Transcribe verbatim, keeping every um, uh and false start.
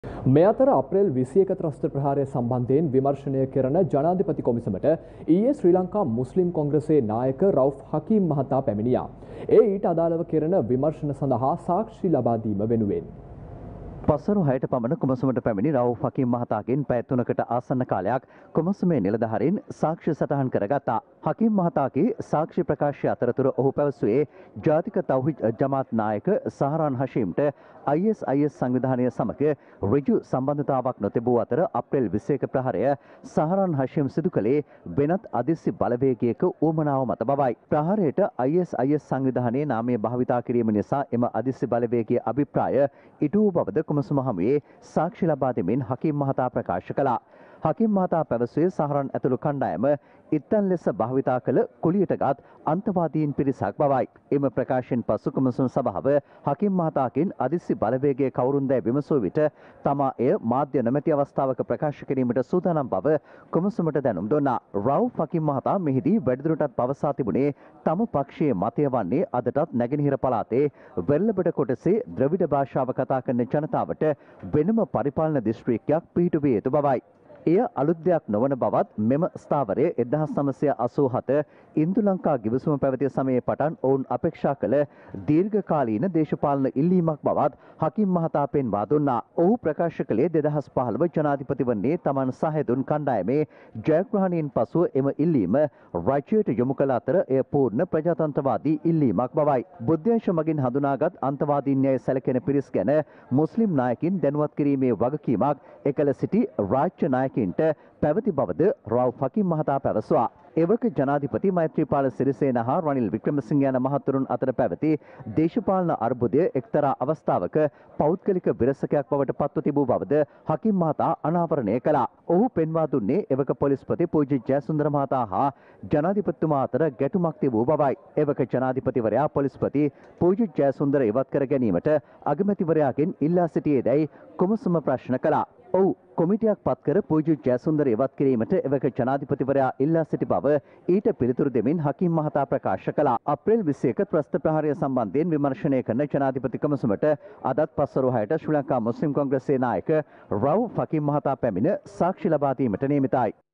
මේ අතර අප්‍රේල් විසිඑක ත්‍රස්ත ප්‍රහාරය සම්බන්ධයෙන් විමර්ශනය කරන ජනාධිපති කොමිසමට ඊයේ ශ්‍රී ලංකා මුස්ලිම් කොංග්‍රසයේ නායක රවුෆ් හකීම් මහතා පැමිණියා. ඒ ඊට අදාළව කෙරෙන විමර්ශන සඳහා සාක්ෂි ලබා දීම වෙනුවෙන්. පසරු හයට පමණ කොමසමට පැමිණි රවුෆ් හකීම් මහතාගෙන් පැය තුනකට ආසන්න කාලයක් කොමසමේ නිලධාරීන් සාක්ෂි සටහන් කරගත්තා. හකීම් මහතාගේ සාක්ෂි ප්‍රකාශය අතරතුර ඔහු පැවසුවේ ජාතික තෞහිද් ජමාත් නායක සහරාන් හෂීම්ට අයි එස් අයි එස් සංවිධානය සමග ඍජු සම්බන්ධතාවක් නොතිබූ අතර අප්‍රේල් විසිඑක ප්‍රහාරය සහරාන් හෂීම් සිදු කළේ වෙනත් අදිස්සි බලවේගයක උවමනාව මත බවයි. ප්‍රහාරයට අයි එස් අයි එස් සංවිධානයේ නාමය භාවිතා කිරීම නිසා එම අදිස්සි බලවේගයේ අභිප්‍රාය ඉටු වූ බවද කොමසම හමුවේ සාක්ෂි ලබා දෙමින් හකීම් මහතා ප්‍රකාශ කළා. හකීම් මහතා පැවසුවේ සහරන් ඇතුළු කණ්ඩායම ඉත්තන් ලෙස භාවිතා කළ කුලියටගත් අන්තවාදීන් පිරිසක් බවයි. එම ප්‍රකාශයෙන් පසු කොමසම සභාව හකීම් මහතාගෙන් අදිස්සි බලවේගයේ කවුරුන්දැයි විමසූ විට තමා එය මාධ්‍ය නොමැති අවස්ථාවක ප්‍රකාශ කිරීමට සූදානම් බව කොමසමට දැනුම් දුන්නා. රවුෆ් හකීම් මහතා මෙහිදී වැඩිදුරටත් පවසා තිබුණේ තම පක්ෂයේ මතය වන්නේ අදටත් නැගෙනහිර පළාතේ වෙරළබඩ කොටසේ ද්‍රවිඩ භාෂාව කතා කරන ජනතාවට වෙනම පරිපාලන දිස්ත්‍රික්කයක් පිහිටුවිය යුතු බවයි. එය අලුත් දෙයක් නොවන බවත් මෙම ස්ථාවරය එක්දහස් නවසිය අසූ හත ඉන්දු ලංකා ගිවිසුම පැවති සමයේ පටන් ඔවුන් අපේක්ෂා කළ දීර්ඝකාලීන දේශපාලන ඉල්ලීමක් බවත් හකීම් මහතා පෙන්වා දුන්නා. ඔහු ප්‍රකාශ කළේ දෙදහස් පහළව ජනාධිපති වන්නේ තමන් සහයදුන් කණ්ඩායමේ ජයග්‍රහණයෙන් පසුව එම ඉල්ලීම රජයට යොමු කළ අතර එය පූර්ණ ප්‍රජාතන්ත්‍රවාදී ඉල්ලීමක් බවයි. බුද්ධංශ මගින් හඳුනාගත් අන්තවාදීන් යැයි සැලකෙන පිරිස් ගැන මුස්ලිම් නායකින් දැනුවත් කිරීමේ වගකීමක් එකල සිටි රාජ්‍ය නායක ට පැවති බවද රවුෆ් හකීම් මහතා පැවසුවා. එවක ජනාධිපති මෛත්‍රීපාල සිරිසේන හා රනිල් වික්‍රමසිංහ යන මහතුරුන් අතර පැවති දේශපාලන අර්බුදය එක්තරා අවස්ථාවක පෞද්ගලික විරසකයක් බවට පත්ව තිබූ බවද හකීම් මහතා අනාවරණය කළා. ඔහු පෙන්වා දුන්නේ එවක පොලිස්පති පූජ්‍ය ජයසුන්දර මහතා හා ජනාධිපතිතුමා අතර ගැටුමක් තිබූ බවයි. එවක ජනාධිපතිවරයා පොලිස්පති පූජ්‍ය ජයසුන්දර ඉවත් කර ගැනීමට අගමැතිවරයාගෙන් ඉල්ලා සිටියේදැයි කොමසම ප්‍රශ්න කළා. ඔහු කොමිටියක් පත්කර පූජ්‍ය ජයසුන්දර ඉවත් කිරීමට එවක ජනාධිපතිවරයා ඉල්ලා සිටි බව ඊට පිළිතුරු දෙමින් හකීම් මහතා ප්‍රකාශ කළා. අප්‍රේල් විසිඑක ත්‍රස්ත ප්‍රහාරය සම්බන්ධයෙන් විමර්ශනය කරන ජනාධිපති කොමසමට අදත් පස්වරු හයට ශ්‍රී ලංකා මුස්ලිම් කොංග්‍රසයේ නායක රවුෆ් හකීම් මහතා පැමිණ සාක්ෂි ලබා දීමට නියමිතයි.